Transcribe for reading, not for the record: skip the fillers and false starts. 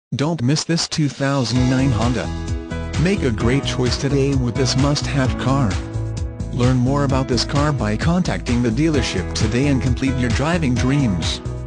Don't miss this 2009 Honda. Make a great choice today with this must-have car. Learn more about this car by contacting the dealership today and complete your driving dreams.